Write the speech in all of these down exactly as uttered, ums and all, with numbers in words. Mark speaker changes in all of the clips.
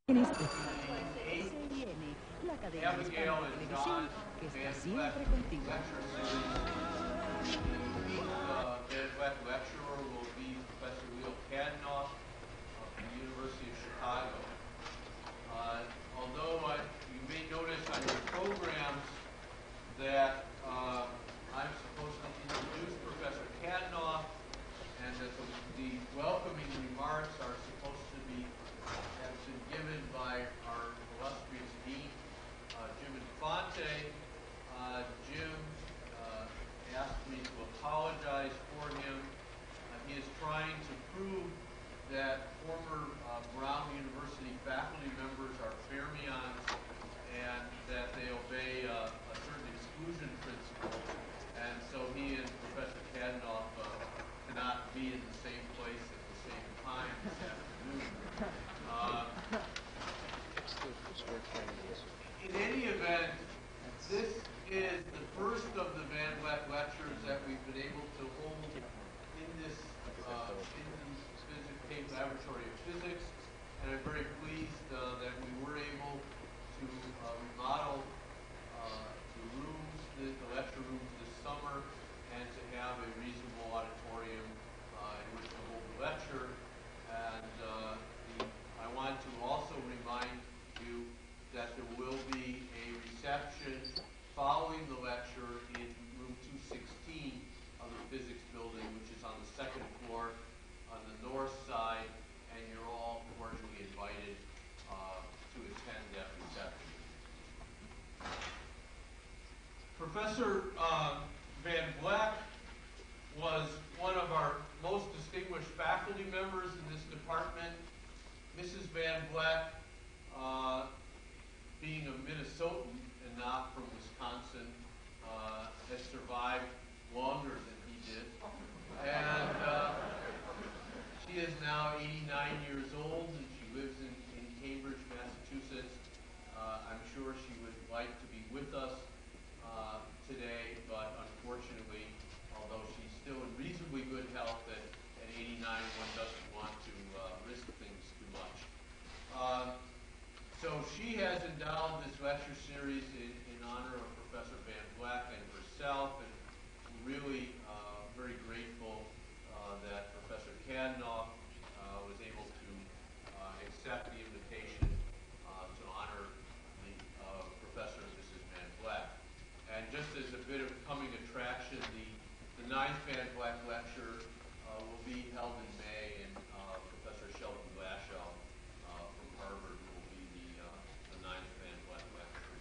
Speaker 1: En especial, S I N, la cadena hispana de televisión que está siempre contigo.
Speaker 2: Lecture series. The Vleck Lecturer will be Professor Kadanoff of the University of Chicago. Uh, although I, you may notice on your programs that uh, I'm supposed to introduce Professor Kadanoff, and that the, the welcoming remarks are supposed to be have been given by our illustrious dean, uh, Jim Infante. Uh, Jim uh, asked me to apologize for him. Uh, he is trying to prove that former uh, Brown University faculty members are fermions and that they obey uh, a certain exclusion principle. And so he and Professor Kadanoff uh, cannot be in the same place at the same time this afternoon. Uh, in any event, this is the first of the Van Vleck lectures that we've been able to hold in this uh, in the Tate Laboratory of Physics, and I'm very pleased uh, that we were able to uh, remodel uh, the rooms, the, the lecture rooms this summer, and to have a reasonable auditorium uh, in which to hold the lecture. And uh, the, I want to also remind you that there will be a reception following the lecture in room two sixteen of the physics building, which is on the second floor on the north side, and you're all cordially invited uh, to attend that reception. Professor uh, Van Vleck was one of our most distinguished faculty members in this department. Missus Van Vleck, uh, being a Minnesotan and not from Wisconsin, uh, has survived longer than he did. And uh, she is now eighty-nine years old, and she lives in, in Cambridge, Massachusetts. Uh, I'm sure she would like to be with us uh, today, but unfortunately, although she's still in reasonably good health, at, at eighty-nine, one doesn't want to uh, risk things too much. Uh, So she has endowed this lecture series in, in honor of Professor Van Vleck and herself, and we're really uh, very grateful uh, that Professor Kadanoff uh, was able to uh, accept the invitation uh, to honor the uh, Professor and Missus Van Vleck. And just as a bit of coming attraction, the, the ninth Van Vleck lecture uh, will be held in May, and uh, Professor Sheldon Glashow uh, from Harvard will be the ninth Van Vleck lecture.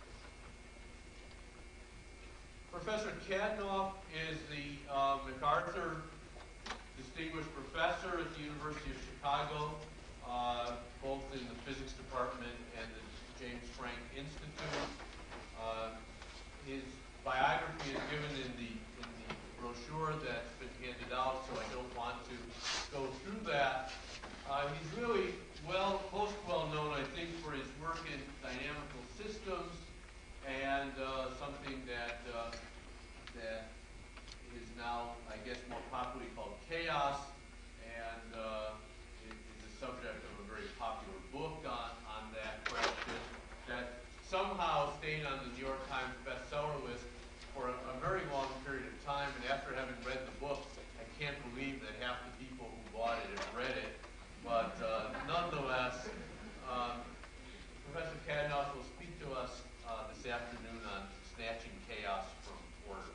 Speaker 2: Professor Kadanoff is the uh, MacArthur Distinguished Professor at the University of Chicago, uh, both in the Physics Department and the James Franck Institute. Uh, his biography is given in the, in the brochure that's been handed out, so I don't want to go through that. Uh, he's really well, most well known, I think, for his work in dynamical systems, and uh, something that uh, that is now, I guess, more popularly called chaos, and uh, is the subject of a very popular book on, on that question that somehow stayed on the New York Times bestseller list for a, a very long period of time, and after having read the book, I can't believe that half the people who bought it have read it. But uh, nonetheless, um, Professor Kadanoff will speak to us uh, this afternoon on Snatching Chaos from Order.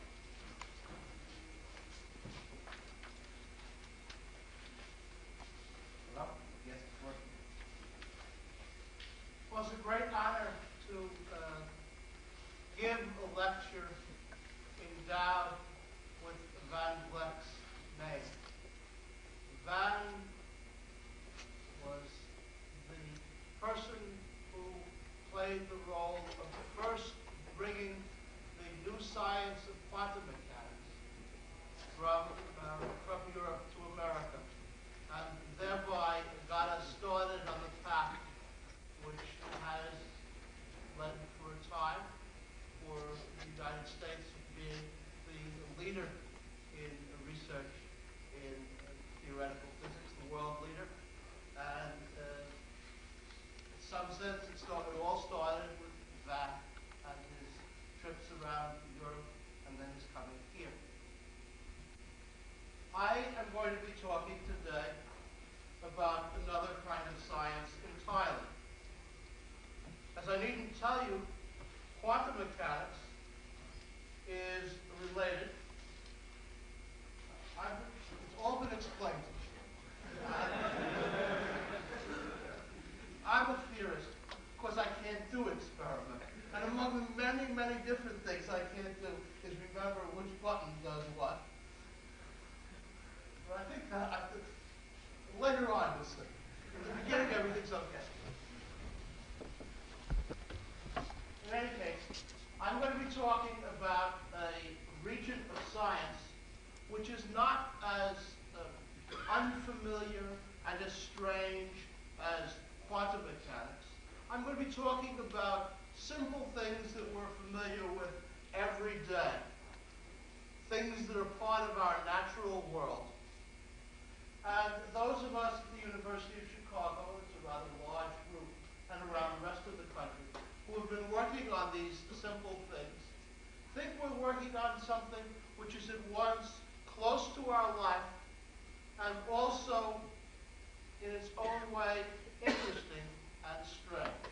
Speaker 3: Well, yes, it's working. Well, it's a great honor to uh, give a lecture endowed with Van Vleck's name. Van was the person who played the role of first bringing the new science of quantum mechanics from, uh, from Europe to America, and thereby got us started on the path which has led for a time for the United States being the leader in research in theoretical physics, the world leader, and uh, I am going to be talking today about another kind of science entirely. As I needn't tell you, quantum mechanics is related. I've, it's all been explained to me. I'm a theorist because I can't do experiments. And among the many, many different things I can't do is remember which button does what. But I think that I think later on we'll see. In the beginning, everything's okay. In any case, I'm going to be talking about a region of science which is not as uh, unfamiliar and as strange as quantum mechanics. I'm going to be talking about simple things that we're familiar with every day, things that are part of our natural world. And those of us at the University of Chicago, it's a rather large group, and around the rest of the country, who have been working on these simple things, think we're working on something which is at once close to our life and also, in its own way, interesting and strange.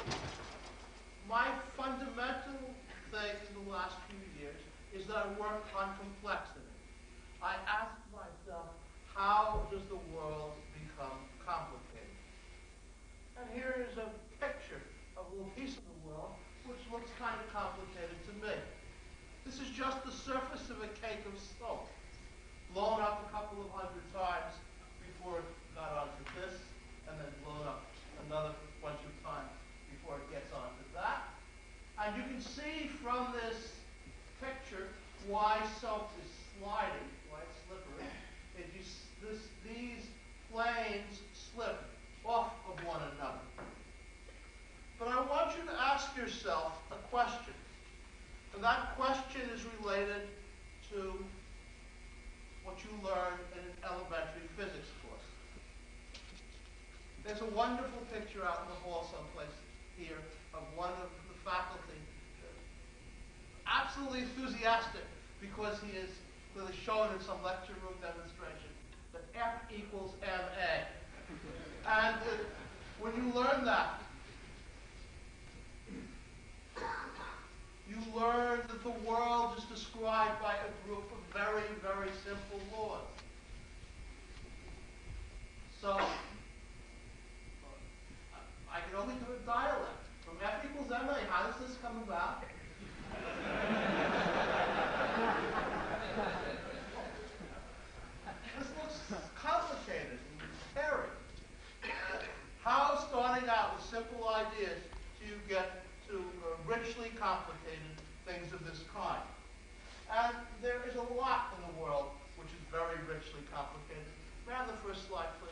Speaker 3: My fundamental thing in the last few years is that I work on complexity. I ask myself, how does the world become complicated? And here is a picture of a little piece of the world which looks kind of complicated to me. This is just the surface of a cake of soap, blown up a couple of hundred times before it got onto this, and then blown up another bunch of times before it gets onto that. And you can see from this picture why soap is sliding, why it's slippery. It just, this, these planes slip off of one another. But I want you to ask yourself a question. And that question is related to what you learned in an elementary physics course. There's a wonderful picture out in the hall someplace here of one of the faculty, absolutely enthusiastic because he is clearly shown in some lecture room demonstration that F equals M A. And uh, when you learn that, you learn that the world is described by a group of very, very simple laws. So, I can only do a dialect. From F equals M A, how does this come about? This looks complicated and hairy. Uh, how, starting out with simple ideas, do you get to uh, richly complicated things of this kind? And there is a lot in the world which is very richly complicated. May I have the first slide, please?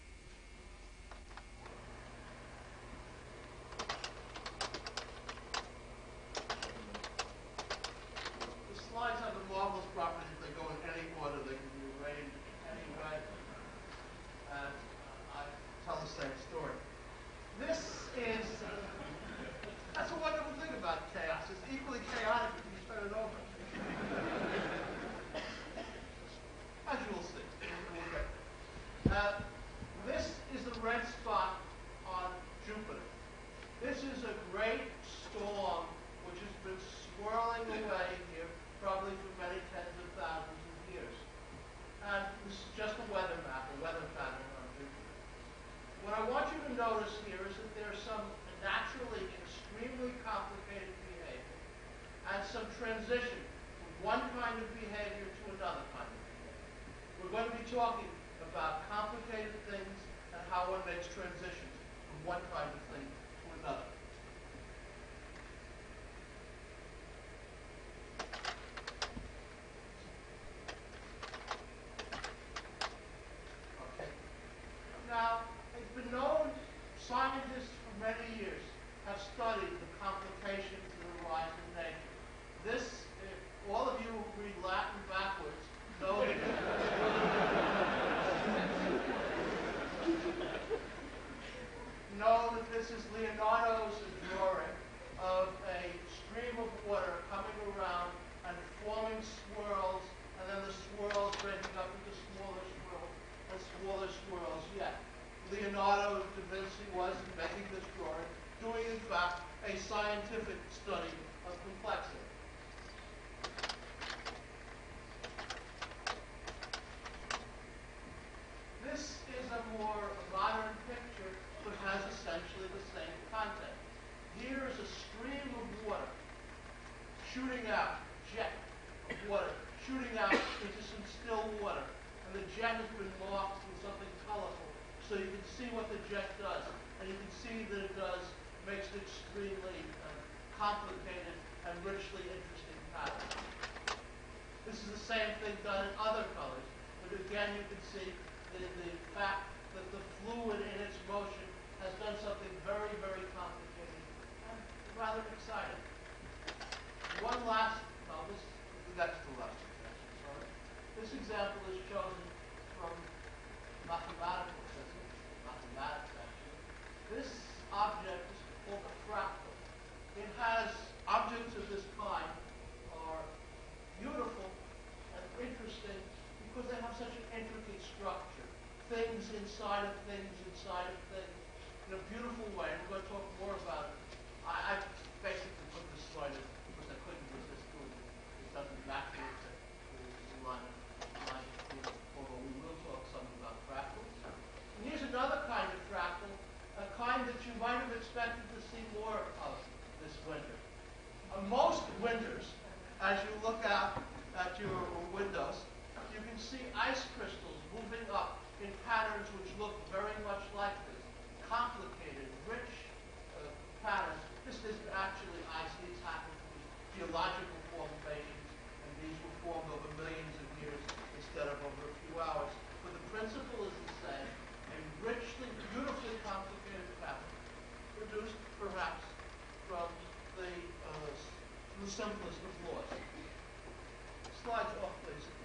Speaker 3: The slides have the marvelous property that they go in any order. They can be arranged any way. And uh, I tell the same story. This is, uh, that's a wonderful thing about chaos. It's equally chaotic if you turn it over. As you will see. Okay. Uh, this is the red spot on Jupiter. This is a great storm which has been swirling away here probably for many tens of thousands of years. And this is just a weather map, a weather pattern on Jupiter. What I want you to notice here is that there's some naturally extremely complicated behavior and some transition from one kind of behavior to another kind of behavior. We're going to be talking about complicated things and how one makes transitions from one kind of thing to another. Okay. Now, it's been known, scientists for many years have studied the complications that arise in nature. This, uh, all of you who read Latin backwards know that know that this is Leonardo's drawing of a stream of water coming around and forming swirls, and then the swirls breaking up into and smaller swirls yet. Leonardo da Vinci was, in making this drawing, doing, in fact, a scientific study of complexity. This is a more modern picture, but has essentially the same content. Here is a stream of water shooting out, jet of water, shooting out into some still water. And the jet has been marked with something colorful, so you can see what the jet does. And you can see that it does, makes an extremely uh, complicated and richly interesting pattern. This is the same thing done in other colors, but again you can see the, the fact that the fluid in its motion has done something very, very complicated and rather exciting. One last, no, this, that's the last example, sorry. This example is chosen from mathematical physics, mathematics actually. This object is called a fractal. It has, objects of this kind are beautiful and interesting because they have such an intricate structure. Things inside of things inside of things in a beautiful way. And we're going to talk more about it. I, I basically put this slide in because I couldn't resist doing it. It doesn't match the line, line, although we will talk some about fractals. And here's another kind of fractal, a kind that you might have expected to see more of this winter. Uh, most winters, as you look out at your windows, you can see ice crystals moving up in patterns which look very much like this. Complicated, rich uh, patterns. This isn't actually ice. These happen to be geological formations, and these were formed over millions of years instead of over a few hours. But the principle is the same. A richly, beautifully complicated pattern produced perhaps from the, uh, the simplest of laws. Slides off, please.